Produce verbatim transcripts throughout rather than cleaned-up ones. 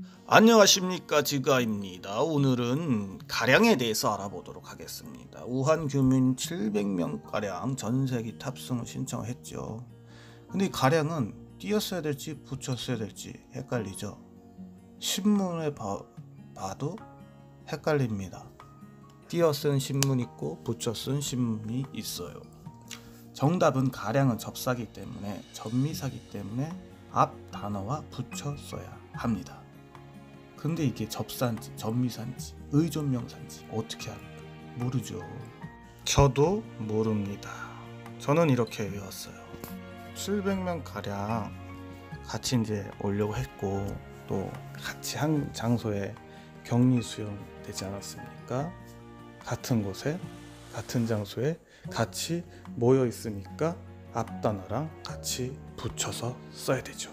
안녕하십니까, 지가입니다. 오늘은 가량에 대해서 알아보도록 하겠습니다. 우한 교민 칠백 명가량 전세기 탑승을 신청을 했죠. 근데 이 가량은 띄었어야 될지 붙였어야 될지 헷갈리죠. 신문에 봐, 봐도 헷갈립니다. 띄어 쓴 신문 있고 붙여 쓴 신문이 있어요. 정답은 가량은 접사기 때문에 접미사기 때문에 앞 단어와 붙여 써야 합니다. 근데 이게 접사인지 접미사인지 의존명사인지 어떻게 합니까? 모르죠. 저도 모릅니다. 저는 이렇게 외웠어요. 칠백 명 가량 같이 이제 오려고 했고, 또 같이 한 장소에 격리 수용 되지 않았습니까? 같은 곳에 같은 장소에 같이 모여 있으니까 앞 단어랑 같이 붙여서 써야 되죠.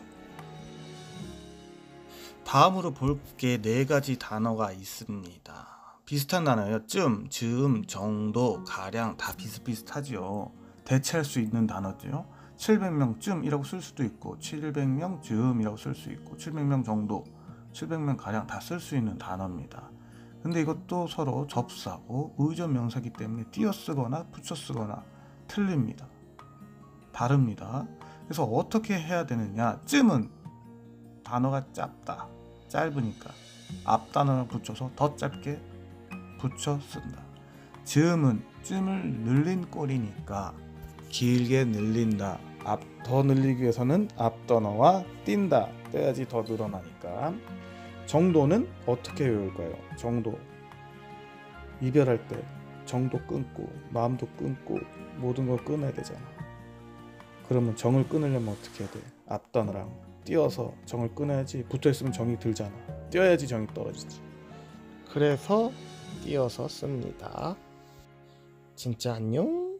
다음으로 볼 게 네 가지 단어가 있습니다. 비슷한 단어예요. 쯤, 즈음, 정도, 가량 다 비슷비슷하지요. 대체할 수 있는 단어죠. 칠백 명쯤이라고 쓸 수도 있고 칠백 명 즈음이라고 쓸 수 있고 칠백 명 정도, 칠백 명 가량 다 쓸 수 있는 단어입니다. 근데 이것도 서로 접사고 의존 명사기 때문에 띄어 쓰거나 붙여 쓰거나 틀립니다. 다릅니다. 그래서 어떻게 해야 되느냐? 쯤은 단어가 짧다, 짧으니까 앞 단어를 붙여서 더 짧게 붙여 쓴다. 즈음은 쯤을 늘린 꼴이니까 길게 늘린다. 앞 더 늘리기 위해서는 앞 단어와 띈다, 떼야지 더 늘어나니까. 정도는 어떻게 외울까요? 정도, 이별할 때 정도 끊고 마음도 끊고 모든 걸 끊어야 되잖아. 그러면 정을 끊으려면 어떻게 해야 돼? 앞 단어랑 띄어서 정을 끊어야지. 붙어있으면 정이 들잖아. 띄어야지 정이 떨어지지. 그래서 띄어서 씁니다. 진짜 안녕.